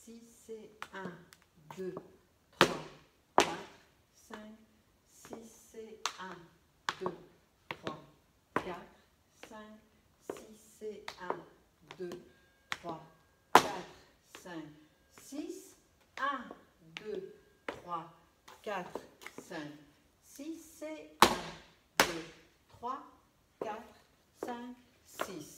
6, c'est 1, 2, 3, 4, 5, 6, c'est 1, 2, 3, 4, 5, 6, c'est 1, 2, 3, 4, 5, 6, 1, 2, 3, 4, 5, 6, c'est 1, 2, 3, 4, 5, 6.